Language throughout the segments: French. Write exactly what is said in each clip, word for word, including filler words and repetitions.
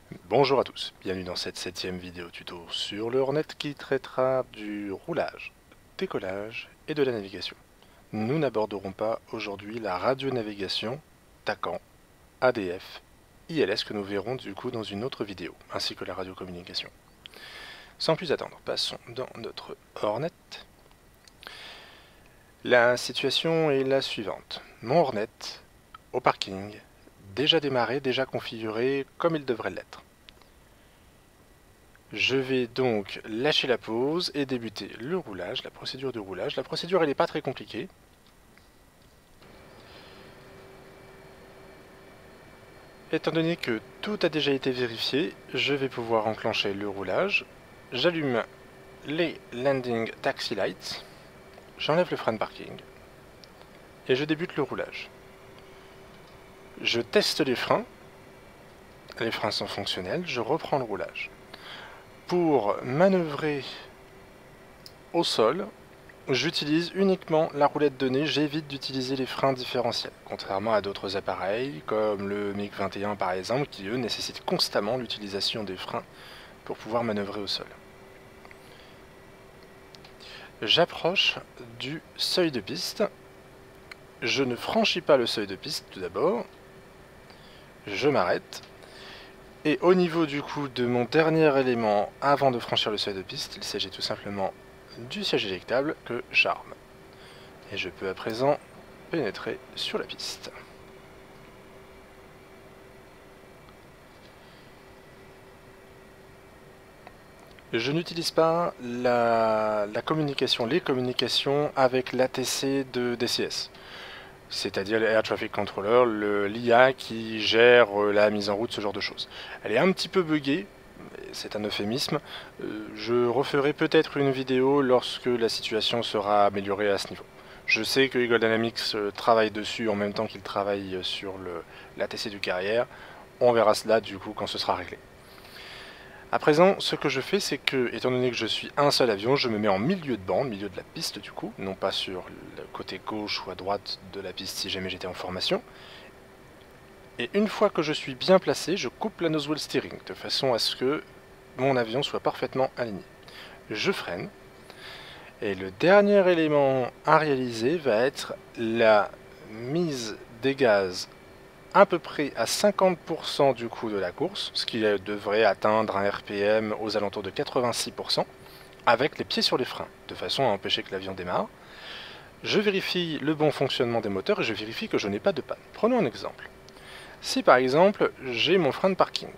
Bonjour à tous, bienvenue dans cette septième vidéo tuto sur le Hornet qui traitera du roulage, décollage et de la navigation. Nous n'aborderons pas aujourd'hui la radionavigation, TACAN, A D F, I L S que nous verrons du coup dans une autre vidéo, ainsi que la radiocommunication. Sans plus attendre, passons dans notre Hornet. La situation est la suivante. Mon Hornet, au parking, déjà démarré, déjà configuré comme il devrait l'être. Je vais donc lâcher la pause et débuter le roulage, la procédure de roulage. La procédure elle n'est pas très compliquée. Étant donné que tout a déjà été vérifié, je vais pouvoir enclencher le roulage. J'allume les Landing Taxi Lights, j'enlève le frein de parking et je débute le roulage. Je teste les freins, les freins sont fonctionnels, je reprends le roulage. Pour manœuvrer au sol, j'utilise uniquement la roulette de nez, j'évite d'utiliser les freins différentiels, contrairement à d'autres appareils comme le MiG vingt et un par exemple, qui eux nécessitent constamment l'utilisation des freins pour pouvoir manœuvrer au sol. J'approche du seuil de piste, je ne franchis pas le seuil de piste tout d'abord, je m'arrête, et au niveau du coup de mon dernier élément avant de franchir le seuil de piste, il s'agit tout simplement du siège éjectable que j'arme. Et je peux à présent pénétrer sur la piste. Je n'utilise pas la, la communication, les communications avec l'A T C de D C S, c'est-à-dire l'Air Traffic Controller, l'I A qui gère la mise en route, ce genre de choses. Elle est un petit peu buggée, c'est un euphémisme. Je referai peut-être une vidéo lorsque la situation sera améliorée à ce niveau. Je sais que Eagle Dynamics travaille dessus en même temps qu'il travaille sur l'A T C du carrière. On verra cela du coup quand ce sera réglé. À présent, ce que je fais, c'est que, étant donné que je suis un seul avion, je me mets en milieu de bande, milieu de la piste du coup, non pas sur le côté gauche ou à droite de la piste si jamais j'étais en formation. Et une fois que je suis bien placé, je coupe la nose wheel steering, de façon à ce que mon avion soit parfaitement aligné. Je freine. Et le dernier élément à réaliser va être la mise des gaz à peu près à cinquante pour cent du coup de la course, ce qui devrait atteindre un R P M aux alentours de quatre-vingt-six pour cent, avec les pieds sur les freins, de façon à empêcher que l'avion démarre. Je vérifie le bon fonctionnement des moteurs et je vérifie que je n'ai pas de panne. Prenons un exemple. Si par exemple j'ai mon frein de parking,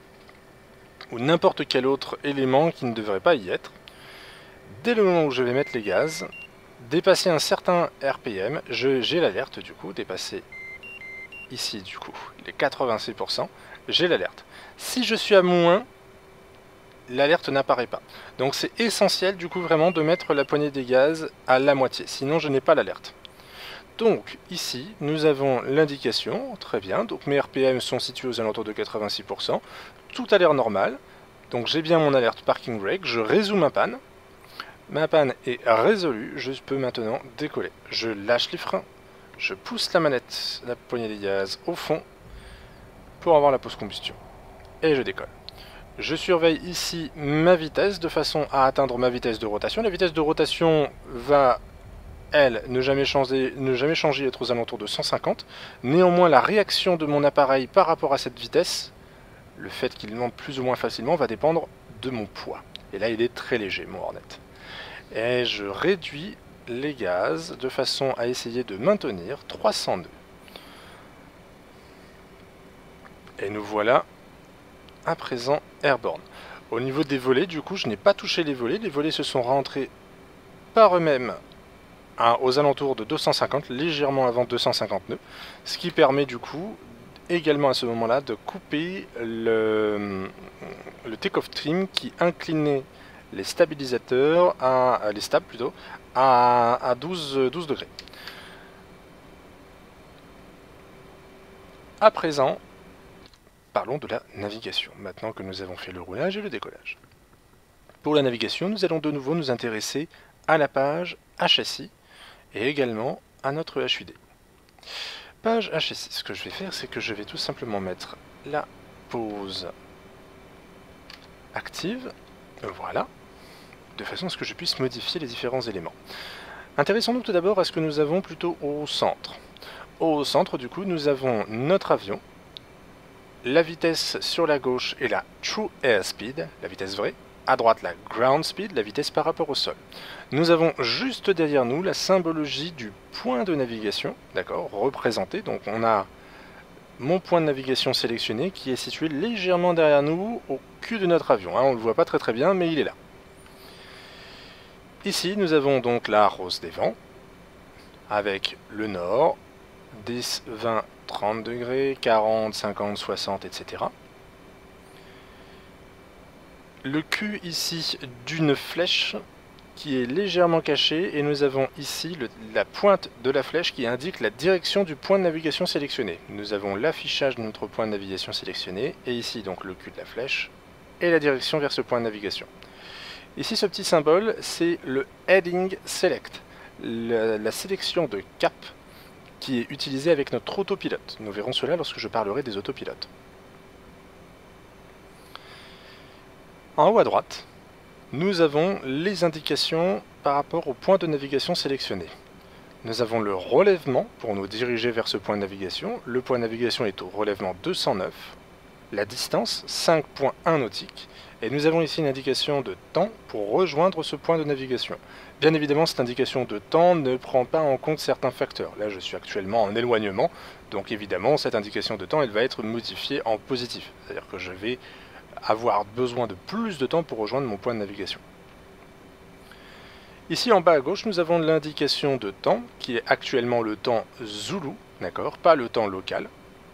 ou n'importe quel autre élément qui ne devrait pas y être, dès le moment où je vais mettre les gaz, dépasser un certain R P M, j'ai l'alerte du coup, dépasser ici du coup les quatre-vingt-six pour cent, j'ai l'alerte. Si je suis à moins, l'alerte n'apparaît pas. Donc c'est essentiel du coup vraiment de mettre la poignée des gaz à la moitié, sinon je n'ai pas l'alerte. Donc ici nous avons l'indication, très bien, donc mes R P M sont situés aux alentours de quatre-vingt-six pour cent, tout a l'air normal, donc j'ai bien mon alerte parking brake, je résous ma panne, ma panne est résolue, je peux maintenant décoller. Je lâche les freins, je pousse la manette, la poignée des gaz au fond pour avoir la pause combustion. Et je décolle. Je surveille ici ma vitesse de façon à atteindre ma vitesse de rotation. La vitesse de rotation va, elle, ne jamais changer, ne jamais changer, être aux alentours de cent cinquante. Néanmoins, la réaction de mon appareil par rapport à cette vitesse, le fait qu'il monte plus ou moins facilement, va dépendre de mon poids. Et là, il est très léger, mon Hornet. Et je réduis les gaz de façon à essayer de maintenir trois cents nœuds. Et nous voilà à présent airborne. Au niveau des volets, du coup, je n'ai pas touché les volets. Les volets se sont rentrés par eux-mêmes aux alentours de deux cent cinquante, légèrement avant deux cent cinquante nœuds, ce qui permet du coup également à ce moment-là de couper le, le take-off trim qui inclinait les stabilisateurs, à, les stabs plutôt, à, à douze, douze degrés. À présent, parlons de la navigation, maintenant que nous avons fait le roulage et le décollage. Pour la navigation, nous allons de nouveau nous intéresser à la page H S I et également à notre H U D. Page H S I, ce que je vais faire, c'est que je vais tout simplement mettre la pause active, voilà, de façon à ce que je puisse modifier les différents éléments. Intéressons-nous tout d'abord à ce que nous avons plutôt au centre. Au centre, du coup, nous avons notre avion, la vitesse sur la gauche est la True Airspeed, la vitesse vraie, à droite la Ground Speed, la vitesse par rapport au sol. Nous avons juste derrière nous la symbologie du point de navigation, d'accord, représenté, donc on a mon point de navigation sélectionné qui est situé légèrement derrière nous au cul de notre avion, hein, on ne le voit pas très très bien mais il est là. Ici nous avons donc la rose des vents, avec le nord, dix, vingt, trente degrés, quarante, cinquante, soixante, et cetera. Le cul ici d'une flèche qui est légèrement caché et nous avons ici le, la pointe de la flèche qui indique la direction du point de navigation sélectionné. Nous avons l'affichage de notre point de navigation sélectionné et ici donc le cul de la flèche et la direction vers ce point de navigation. Ici ce petit symbole c'est le Heading Select, la, la sélection de cap qui est utilisée avec notre autopilote. Nous verrons cela lorsque je parlerai des autopilotes. En haut à droite, nous avons les indications par rapport au point de navigation sélectionné. Nous avons le relèvement pour nous diriger vers ce point de navigation. Le point de navigation est au relèvement deux cent neuf. La distance, cinq virgule un nautiques. Et nous avons ici une indication de temps pour rejoindre ce point de navigation. Bien évidemment, cette indication de temps ne prend pas en compte certains facteurs. Là, je suis actuellement en éloignement. Donc évidemment, cette indication de temps, elle va être modifiée en positif. C'est-à-dire que je vais avoir besoin de plus de temps pour rejoindre mon point de navigation. Ici en bas à gauche, nous avons l'indication de temps, qui est actuellement le temps Zulu, d'accord, pas le temps local.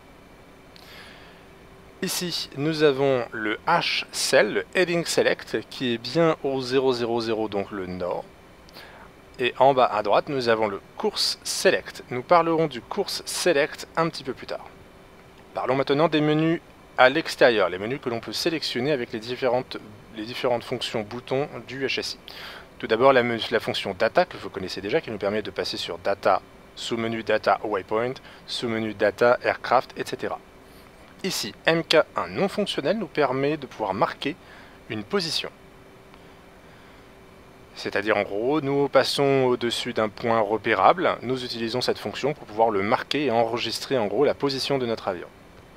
Ici, nous avons le H-Cell, le Heading Select, qui est bien au zéro zéro zéro, donc le nord. Et en bas à droite, nous avons le Course Select. Nous parlerons du Course Select un petit peu plus tard. Parlons maintenant des menus à l'extérieur, les menus que l'on peut sélectionner avec les différentes, les différentes fonctions boutons du H S I. Tout d'abord la, la fonction Data que vous connaissez déjà qui nous permet de passer sur Data, sous-menu Data Waypoint, sous-menu Data Aircraft, et cetera. Ici, M K un non fonctionnel nous permet de pouvoir marquer une position. C'est-à-dire en gros, nous passons au-dessus d'un point repérable, nous utilisons cette fonction pour pouvoir le marquer et enregistrer en gros la position de notre avion.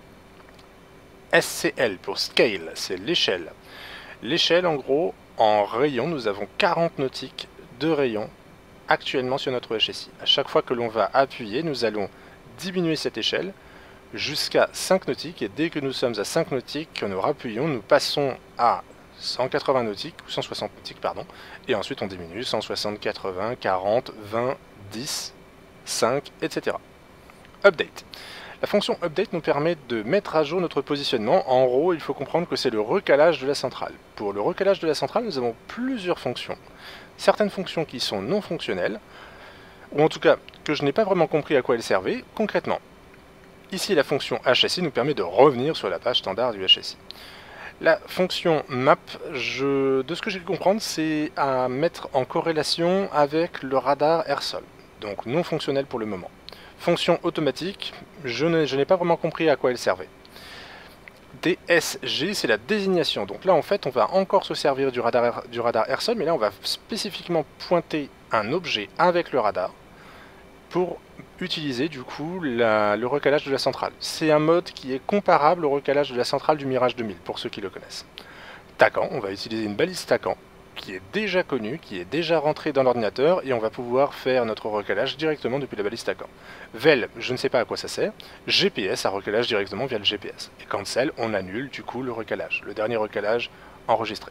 S C L pour Scale, c'est l'échelle. L'échelle, en gros, en rayon, nous avons quarante nautiques de rayon actuellement sur notre H S I. À chaque fois que l'on va appuyer, nous allons diminuer cette échelle jusqu'à cinq nautiques. Et dès que nous sommes à cinq nautiques, que nous appuyons, nous passons à cent quatre-vingts nautiques, ou cent soixante nautiques, pardon. Et ensuite, on diminue cent soixante, quatre-vingts, quarante, vingt, dix, cinq, et cetera. Update. La fonction Update nous permet de mettre à jour notre positionnement. En gros, il faut comprendre que c'est le recalage de la centrale. Pour le recalage de la centrale, nous avons plusieurs fonctions. Certaines fonctions qui sont non fonctionnelles, ou en tout cas que je n'ai pas vraiment compris à quoi elles servaient. Concrètement, ici la fonction H S I nous permet de revenir sur la page standard du H S I. La fonction Map, je, de ce que j'ai pu comprendre, c'est à mettre en corrélation avec le radar air-sol. Donc non fonctionnel pour le moment. Fonction automatique, je n'ai pas vraiment compris à quoi elle servait. D S G, c'est la désignation. Donc là, en fait, on va encore se servir du radar, du radar air-sol, mais là, on va spécifiquement pointer un objet avec le radar pour utiliser, du coup, la, le recalage de la centrale. C'est un mode qui est comparable au recalage de la centrale du Mirage deux mille, pour ceux qui le connaissent. TACAN, on va utiliser une balise TACAN, qui est déjà connue, qui est déjà rentrée dans l'ordinateur, et on va pouvoir faire notre recalage directement depuis la balise TACAN. V E L, je ne sais pas à quoi ça sert. G P S, à recalage directement via le G P S. Et Cancel, on annule du coup le recalage, le dernier recalage enregistré.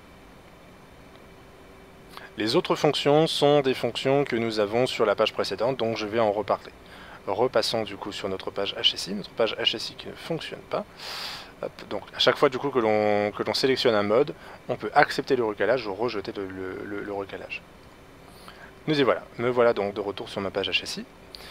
Les autres fonctions sont des fonctions que nous avons sur la page précédente, donc je vais en reparler. Repassons du coup sur notre page H S I, notre page H S I qui ne fonctionne pas. Hop, donc à chaque fois du coup que l'on que l'on sélectionne un mode, on peut accepter le recalage ou rejeter le, le, le, le recalage. Nous y voilà, me voilà donc de retour sur ma page H S I.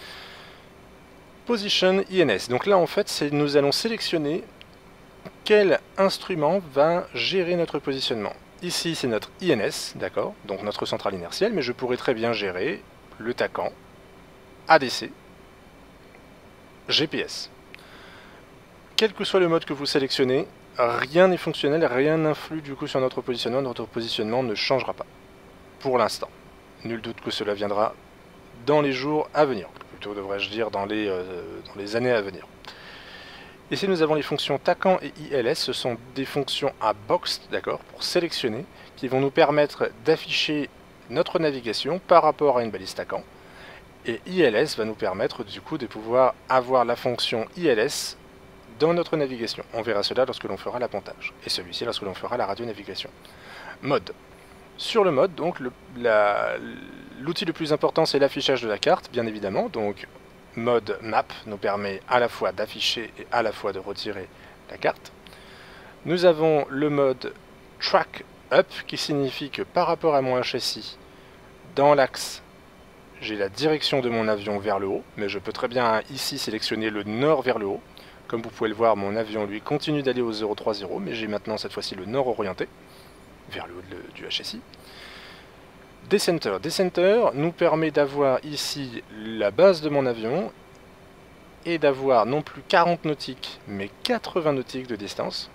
Position I N S, donc là en fait c'est nous allons sélectionner quel instrument va gérer notre positionnement. Ici c'est notre I N S, d'accord, donc notre centrale inertielle, mais je pourrais très bien gérer le TACAN, A D C, G P S. Quel que soit le mode que vous sélectionnez, rien n'est fonctionnel, rien n'influe du coup sur notre positionnement, notre positionnement ne changera pas, pour l'instant. Nul doute que cela viendra dans les jours à venir, plutôt devrais-je dire dans les, euh, dans les années à venir. Ici nous avons les fonctions TACAN et I L S, ce sont des fonctions à box, d'accord, pour sélectionner, qui vont nous permettre d'afficher notre navigation par rapport à une balise TACAN. Et I L S va nous permettre du coup de pouvoir avoir la fonction I L S dans notre navigation. On verra cela lorsque l'on fera l'appontage, et celui-ci lorsque l'on fera la radionavigation. Mode. Sur le mode, donc, l'outil le, le plus important c'est l'affichage de la carte, bien évidemment. Donc, mode map nous permet à la fois d'afficher et à la fois de retirer la carte. Nous avons le mode track up qui signifie que par rapport à mon H S I, dans l'axe, j'ai la direction de mon avion vers le haut, mais je peux très bien ici sélectionner le nord vers le haut. Comme vous pouvez le voir, mon avion lui continue d'aller au zéro trois zéro, mais j'ai maintenant cette fois-ci le nord orienté, vers le haut de, du H S I. Decenter. Decenter nous permet d'avoir ici la base de mon avion et d'avoir non plus quarante nautiques, mais quatre-vingts nautiques de distance.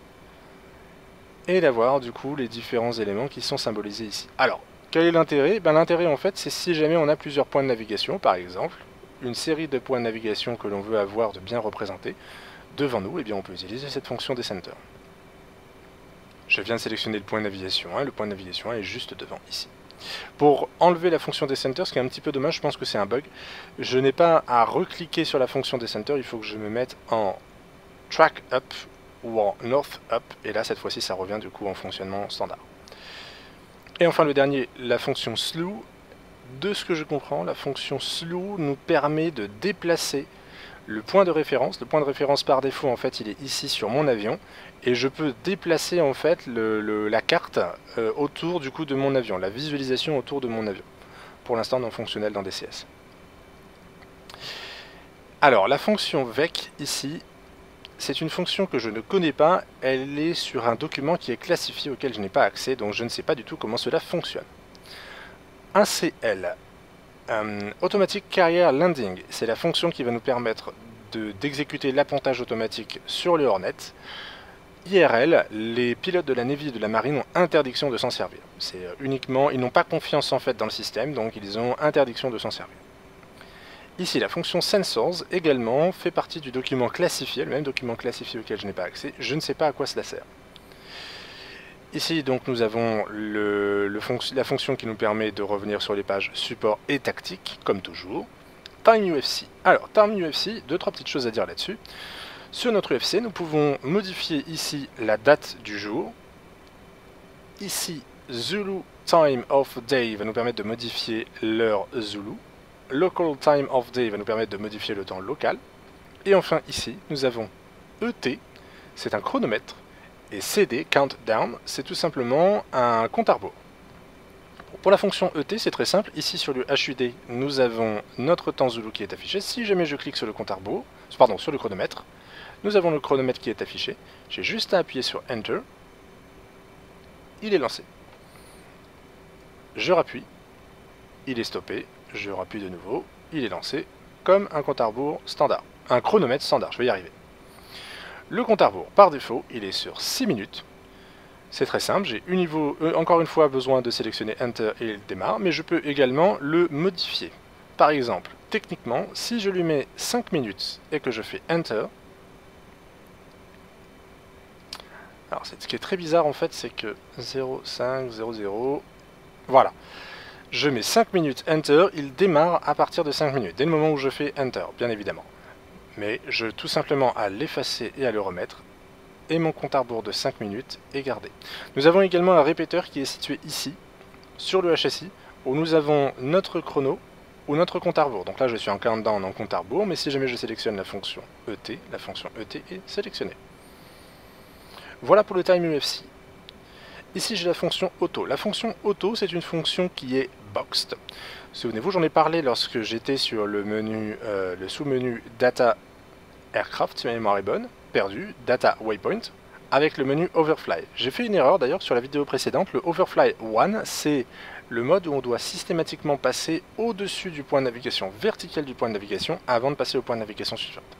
Et d'avoir du coup les différents éléments qui sont symbolisés ici. Alors, quel est l'intérêt? Ben, l'intérêt en fait, c'est si jamais on a plusieurs points de navigation, par exemple, une série de points de navigation que l'on veut avoir de bien représentés devant nous, et bien on peut utiliser cette fonction Decenter. Je viens de sélectionner le point de navigation un, le point de navigation un est juste devant ici. Pour enlever la fonction Decenter, ce qui est un petit peu dommage, je pense que c'est un bug, je n'ai pas à recliquer sur la fonction Decenter, il faut que je me mette en Track Up ou en North Up, et là cette fois-ci ça revient du coup en fonctionnement standard. Et enfin le dernier, la fonction Slew. De ce que je comprends, la fonction Slew nous permet de déplacer le point de référence. Le point de référence par défaut en fait il est ici sur mon avion, et je peux déplacer en fait le, le, la carte euh, autour du coup de mon avion, la visualisation autour de mon avion. Pour l'instant non fonctionnelle dans D C S. Alors la fonction vec ici, c'est une fonction que je ne connais pas, elle est sur un document qui est classifié auquel je n'ai pas accès, donc je ne sais pas du tout comment cela fonctionne. Un C L, euh, Automatic Carrier Landing, c'est la fonction qui va nous permettre d'exécuter l'appontage automatique sur le Hornet. I R L, les pilotes de la Navy et de la Marine ont interdiction de s'en servir. C'est uniquement, ils n'ont pas confiance en fait dans le système, donc ils ont interdiction de s'en servir. Ici, la fonction Sensors également fait partie du document classifié, le même document classifié auquel je n'ai pas accès. Je ne sais pas à quoi cela sert. Ici, donc, nous avons le, le fonc la fonction qui nous permet de revenir sur les pages support et tactique, comme toujours. Time U F C. Alors, Time U F C, deux, trois petites choses à dire là-dessus. Sur notre U F C, nous pouvons modifier ici la date du jour. Ici, Zulu Time of Day va nous permettre de modifier l'heure Zulu. Local Time of Day va nous permettre de modifier le temps local. Et enfin ici, nous avons E T, c'est un chronomètre, et C D, Countdown, c'est tout simplement un compte à rebours. Pour la fonction E T, c'est très simple, ici sur le H U D, nous avons notre temps Zulu qui est affiché. Si jamais je clique sur le compte à rebours, pardon, sur le chronomètre, nous avons le chronomètre qui est affiché. J'ai juste à appuyer sur Enter, il est lancé. Je rappuie, il est stoppé. Je rappuie de nouveau, il est lancé comme un compte à rebours standard, un chronomètre standard, je vais y arriver. Le compte à rebours, par défaut, il est sur six minutes. C'est très simple, j'ai euh, encore une fois besoin de sélectionner Enter et il démarre, mais je peux également le modifier. Par exemple, techniquement, si je lui mets cinq minutes et que je fais Enter, alors ce qui est très bizarre en fait, c'est que zéro cinq zéro zéro, voilà. Je mets cinq minutes Enter, il démarre à partir de cinq minutes, dès le moment où je fais Enter, bien évidemment. Mais je tout simplement à l'effacer et à le remettre, et mon compte à rebours de cinq minutes est gardé. Nous avons également un répéteur qui est situé ici, sur le H S I, où nous avons notre chrono ou notre compte à rebours. Donc là je suis en countdown en compte à rebours, mais si jamais je sélectionne la fonction E T, la fonction E T est sélectionnée. Voilà pour le Time U F C. Ici j'ai la fonction auto. La fonction auto c'est une fonction qui est boxed. Souvenez-vous, j'en ai parlé lorsque j'étais sur le menu, euh, le sous-menu Data Aircraft, si ma mémoire est bonne, perdu, Data Waypoint, avec le menu Overfly. J'ai fait une erreur d'ailleurs sur la vidéo précédente. Le Overfly un, c'est le mode où on doit systématiquement passer au-dessus du point de navigation vertical du point de navigation avant de passer au point de navigation suivant.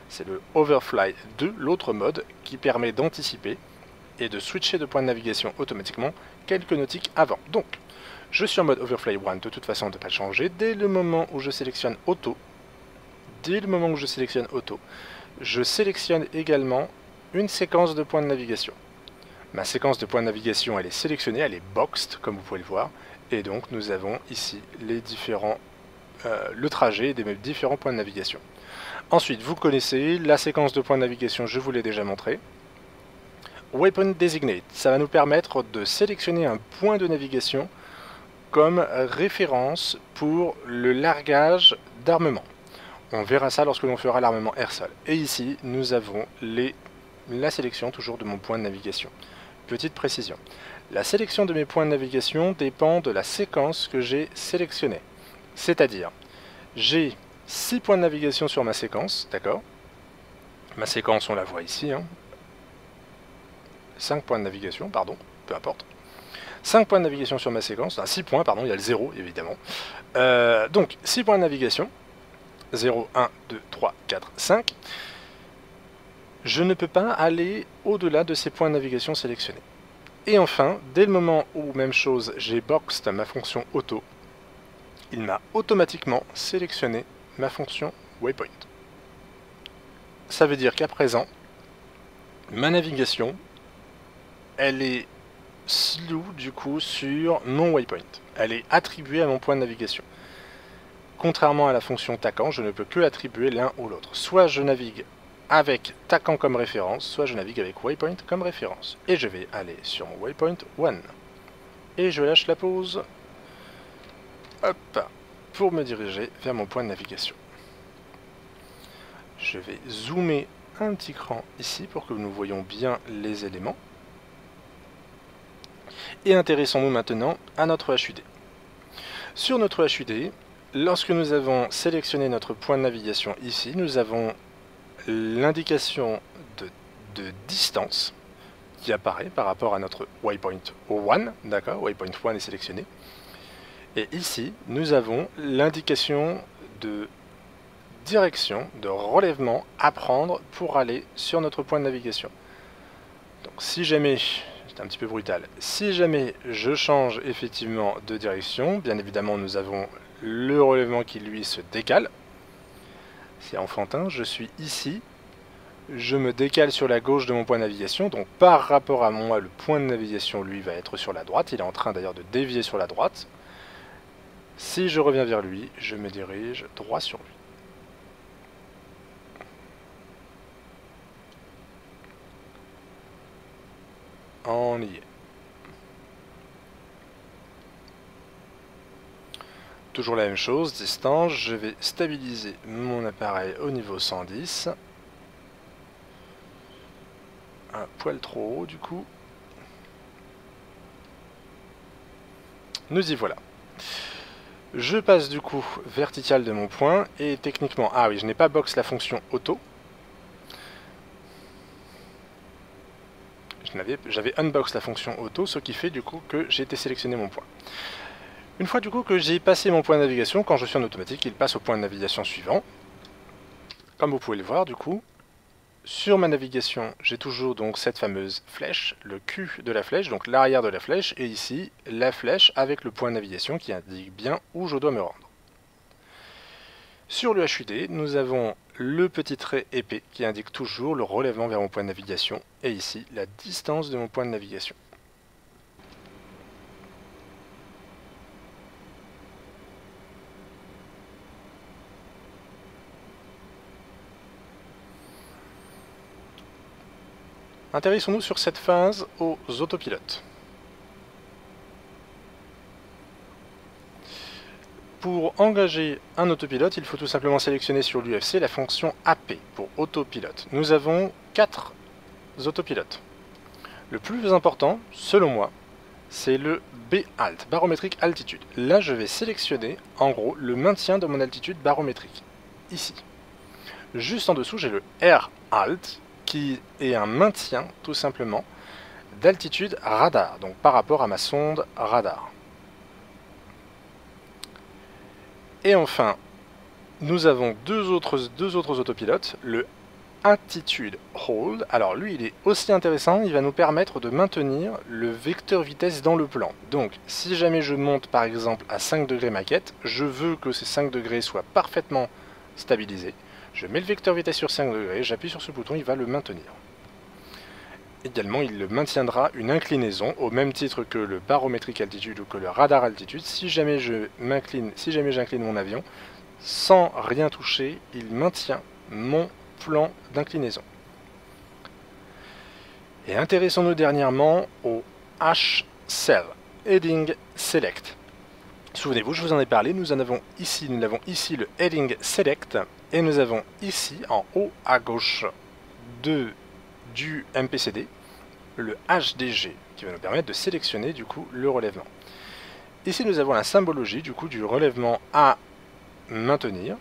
c'est le Overfly deux, l'autre mode qui permet d'anticiper et de switcher de point de navigation automatiquement quelques nautiques avant. Donc, je suis en mode Overfly un, de toute façon, on ne peut pas le changer. Dès le moment où je sélectionne Auto, dès le moment où je sélectionne Auto, je sélectionne également une séquence de points de navigation. Ma séquence de points de navigation, elle est sélectionnée, elle est boxed, comme vous pouvez le voir. Et donc, nous avons ici les différents, euh, le trajet des différents points de navigation. Ensuite, vous connaissez la séquence de points de navigation, je vous l'ai déjà montré. Waypoint Designate, ça va nous permettre de sélectionner un point de navigation comme référence pour le largage d'armement. On verra ça lorsque l'on fera l'armement air-sol. Et ici, nous avons les, la sélection toujours de mon point de navigation. Petite précision, la sélection de mes points de navigation dépend de la séquence que j'ai sélectionnée. C'est-à-dire, j'ai six points de navigation sur ma séquence, d'accord? Ma séquence, on la voit ici, hein. cinq points de navigation, pardon, peu importe. cinq points de navigation sur ma séquence, enfin six points, pardon, il y a le zéro, évidemment. Euh, donc, six points de navigation, zéro, un, deux, trois, quatre, cinq. Je ne peux pas aller au-delà de ces points de navigation sélectionnés. Et enfin, dès le moment où, même chose, j'ai boxed ma fonction auto, il m'a automatiquement sélectionné ma fonction waypoint. Ça veut dire qu'à présent, ma navigation, elle est slew du coup sur mon waypoint. Elle est attribuée à mon point de navigation. Contrairement à la fonction TACAN, je ne peux que attribuer l'un ou l'autre. Soit je navigue avec TACAN comme référence, soit je navigue avec waypoint comme référence. Et je vais aller sur mon waypoint un. Et je lâche la pause. Hop, pour me diriger vers mon point de navigation. Je vais zoomer un petit cran ici pour que nous voyons bien les éléments. Et intéressons-nous maintenant à notre H U D. Sur notre H U D, lorsque nous avons sélectionné notre point de navigation ici, nous avons l'indication de, de distance qui apparaît par rapport à notre waypoint un, d'accord, waypoint un est sélectionné. Et ici, nous avons l'indication de direction, de relèvement à prendre pour aller sur notre point de navigation. Donc si jamais, c'est un petit peu brutal, si jamais je change effectivement de direction, bien évidemment nous avons le relèvement qui lui se décale. C'est enfantin, je suis ici, je me décale sur la gauche de mon point de navigation, donc par rapport à moi, le point de navigation lui va être sur la droite, il est en train d'ailleurs de dévier sur la droite. Si je reviens vers lui, je me dirige droit sur lui. On y est. Toujours la même chose, distance, je vais stabiliser mon appareil au niveau cent dix. Un poil trop haut du coup. Nous y voilà. Je passe du coup vertical de mon point et techniquement, ah oui, je n'ai pas box la fonction auto. J'avais unbox la fonction auto, ce qui fait du coup que j'ai été sélectionné mon point. Une fois du coup que j'ai passé mon point de navigation, quand je suis en automatique, il passe au point de navigation suivant. Comme vous pouvez le voir du coup, sur ma navigation, j'ai toujours donc cette fameuse flèche, le cul de la flèche, donc l'arrière de la flèche, et ici la flèche avec le point de navigation qui indique bien où je dois me rendre. Sur le H U D, nous avons le petit trait épais qui indique toujours le relèvement vers mon point de navigation, et ici la distance de mon point de navigation. Intéressons-nous sur cette phase aux autopilotes. Pour engager un autopilote, il faut tout simplement sélectionner sur l'U F C la fonction A P pour autopilote. Nous avons quatre autopilotes. Le plus important, selon moi, c'est le B alt, barométrique altitude. Là, je vais sélectionner, en gros, le maintien de mon altitude barométrique. Ici. Juste en dessous, j'ai le R alt, qui est un maintien, tout simplement, d'altitude radar, donc par rapport à ma sonde radar. Et enfin, nous avons deux autres, deux autres autopilotes, le Attitude Hold. Alors lui, il est aussi intéressant, il va nous permettre de maintenir le vecteur vitesse dans le plan. Donc, si jamais je monte par exemple à cinq degrés ma quête, je veux que ces cinq degrés soient parfaitement stabilisés. Je mets le vecteur vitesse sur cinq degrés, j'appuie sur ce bouton, il va le maintenir. Également, il maintiendra une inclinaison au même titre que le barométrique altitude ou que le radar altitude. Si jamais je m'incline, si jamais j'incline mon avion, sans rien toucher, il maintient mon plan d'inclinaison. Et intéressons-nous dernièrement au H-Cell, Heading Select. Souvenez-vous, je vous en ai parlé, nous en avons ici, nous avons ici le Heading Select, et nous avons ici, en haut à gauche de, du M P C D, le H D G, qui va nous permettre de sélectionner du coup le relèvement. Ici nous avons la symbologie du coup du relèvement à maintenir.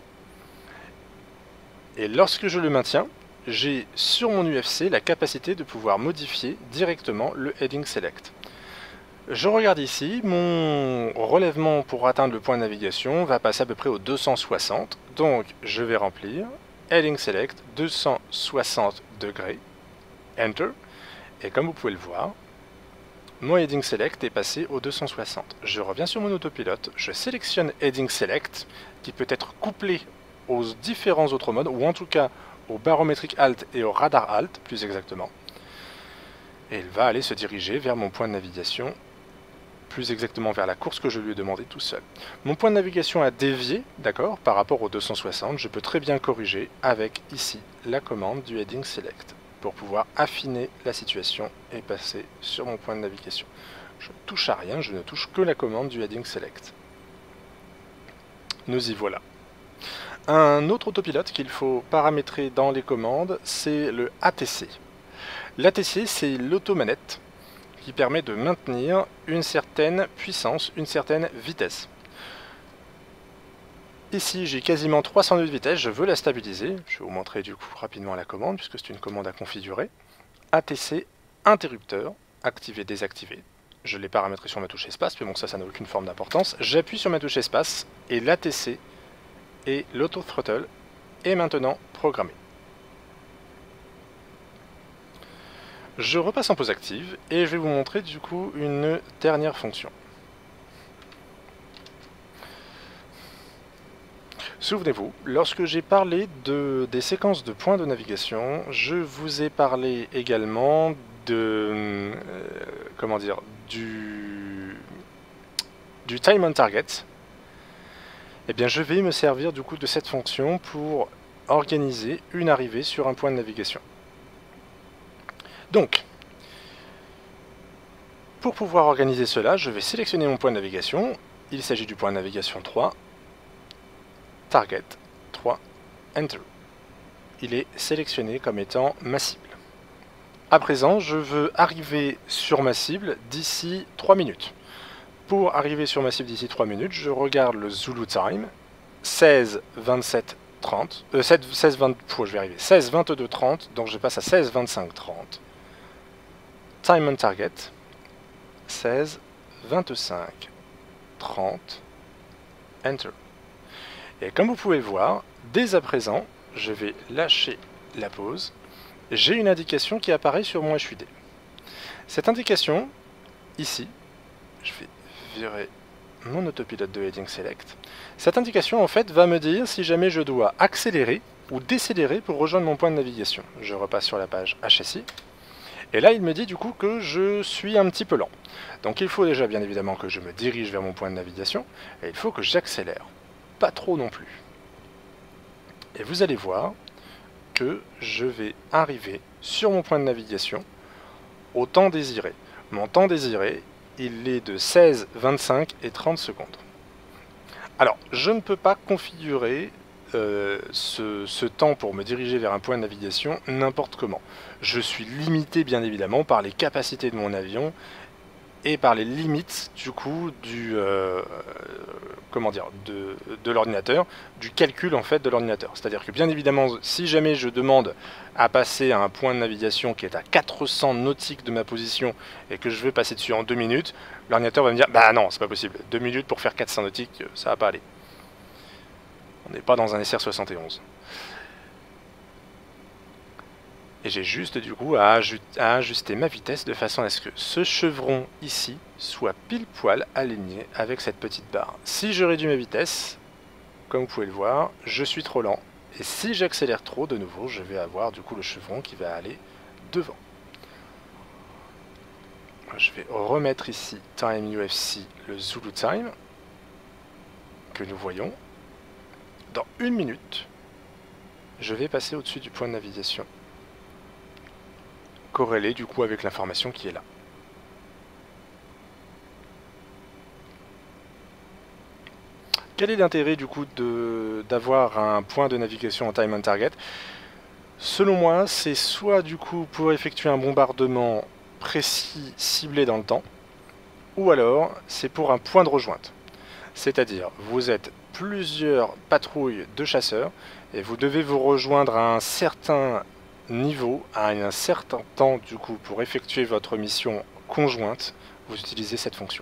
Et lorsque je le maintiens, j'ai sur mon U F C la capacité de pouvoir modifier directement le Heading Select. Je regarde ici, mon relèvement pour atteindre le point de navigation va passer à peu près aux deux cent soixante. Donc je vais remplir Heading Select deux cent soixante degrés, Enter. Et comme vous pouvez le voir, mon Heading Select est passé aux deux cent soixante. Je reviens sur mon autopilote, je sélectionne Heading Select, qui peut être couplé aux différents autres modes, ou en tout cas au barométrique Alt et au radar Alt, plus exactement. Et il va aller se diriger vers mon point de navigation, plus exactement vers la course que je lui ai demandé tout seul. Mon point de navigation a dévié, d'accord, par rapport au deux cent soixante, je peux très bien corriger avec ici la commande du Heading Select, pour pouvoir affiner la situation et passer sur mon point de navigation. Je ne touche à rien, je ne touche que la commande du Heading Select. Nous y voilà. Un autre autopilote qu'il faut paramétrer dans les commandes, c'est le A T C. L'A T C, c'est l'automanette qui permet de maintenir une certaine puissance, une certaine vitesse. Ici, j'ai quasiment trois cents nœuds de vitesse, je veux la stabiliser. Je vais vous montrer du coup rapidement la commande, puisque c'est une commande à configurer. A T C interrupteur, activer, désactiver. Je l'ai paramétré sur ma touche espace, mais bon, ça, ça n'a aucune forme d'importance. J'appuie sur ma touche espace, et l'A T C et l'auto-throttle est maintenant programmé. Je repasse en pause active, et je vais vous montrer du coup une dernière fonction. Souvenez-vous, lorsque j'ai parlé de, des séquences de points de navigation, je vous ai parlé également de, euh, comment dire, du, du time on target. Eh bien, je vais me servir du coup de cette fonction pour organiser une arrivée sur un point de navigation. Donc, pour pouvoir organiser cela, je vais sélectionner mon point de navigation. Il s'agit du point de navigation trois. Target trois, Enter. Il est sélectionné comme étant ma cible. À présent, je veux arriver sur ma cible d'ici trois minutes. Pour arriver sur ma cible d'ici trois minutes, je regarde le Zulu Time, seize vingt-sept trente, euh, seize vingt, oh, je vais arriver, seize vingt-deux trente, donc je passe à seize vingt-cinq trente. Time on Target, seize vingt-cinq trente, Enter. Et comme vous pouvez le voir, dès à présent, je vais lâcher la pause. J'ai une indication qui apparaît sur mon H U D. Cette indication, ici, je vais virer mon autopilote de Heading Select. Cette indication, en fait, va me dire si jamais je dois accélérer ou décélérer pour rejoindre mon point de navigation. Je repasse sur la page H S I. Et là, il me dit du coup que je suis un petit peu lent. Donc il faut déjà bien évidemment que je me dirige vers mon point de navigation et il faut que j'accélère. Pas trop non plus. Et vous allez voir que je vais arriver sur mon point de navigation au temps désiré. Mon temps désiré, il est de seize, vingt-cinq et trente secondes. Alors, je ne peux pas configurer euh, ce, ce temps pour me diriger vers un point de navigation n'importe comment. Je suis limité bien évidemment par les capacités de mon avion et par les limites du coup du euh, comment dire de, de l'ordinateur, du calcul en fait de l'ordinateur. C'est-à-dire que bien évidemment, si jamais je demande à passer à un point de navigation qui est à quatre cents nautiques de ma position et que je veux passer dessus en deux minutes, l'ordinateur va me dire bah non, c'est pas possible. deux minutes pour faire quatre cents nautiques, ça va pas aller. On n'est pas dans un S R soixante et onze. Et j'ai juste du coup à, à ajuster ma vitesse de façon à ce que ce chevron ici soit pile poil aligné avec cette petite barre. Si je réduis ma vitesse, comme vous pouvez le voir, je suis trop lent. Et si j'accélère trop, de nouveau, je vais avoir du coup le chevron qui va aller devant. Je vais remettre ici Time U F C, le Zulu Time, que nous voyons. Dans une minute, je vais passer au-dessus du point de navigation, corrélé du coup avec l'information qui est là. Quel est l'intérêt du coup d'avoir un point de navigation en time on target? Selon moi, c'est soit du coup pour effectuer un bombardement précis, ciblé dans le temps, ou alors c'est pour un point de rejointe. C'est-à-dire, vous êtes plusieurs patrouilles de chasseurs et vous devez vous rejoindre à un certain niveau, à un certain temps du coup pour effectuer votre mission conjointe, vous utilisez cette fonction.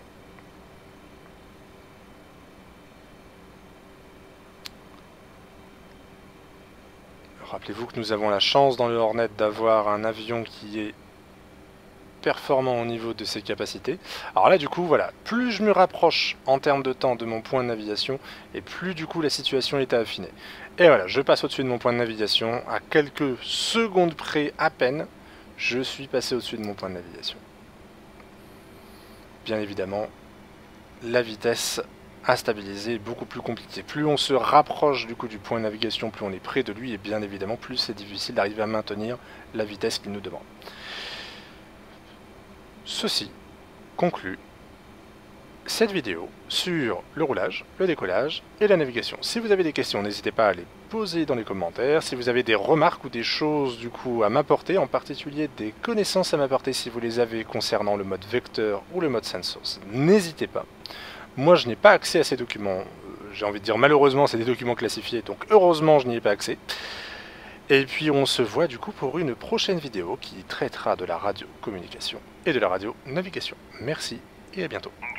Rappelez-vous que nous avons la chance dans le Hornet d'avoir un avion qui est performant au niveau de ses capacités. Alors là du coup voilà, plus je me rapproche en termes de temps de mon point de navigation et plus du coup la situation est à affiner. Et voilà, je passe au-dessus de mon point de navigation, à quelques secondes près à peine, je suis passé au-dessus de mon point de navigation. Bien évidemment, la vitesse à stabiliser est beaucoup plus compliquée. Plus on se rapproche du coup du point de navigation, plus on est près de lui et bien évidemment plus c'est difficile d'arriver à maintenir la vitesse qu'il nous demande. Ceci conclut cette vidéo sur le roulage, le décollage et la navigation. Si vous avez des questions, n'hésitez pas à les poser dans les commentaires. Si vous avez des remarques ou des choses du coup à m'apporter, en particulier des connaissances à m'apporter si vous les avez concernant le mode vecteur ou le mode sensors, n'hésitez pas. Moi je n'ai pas accès à ces documents, j'ai envie de dire malheureusement c'est des documents classifiés, donc heureusement je n'y ai pas accès. Et puis on se voit du coup pour une prochaine vidéo qui traitera de la radio communication et de la radio navigation. Merci et à bientôt.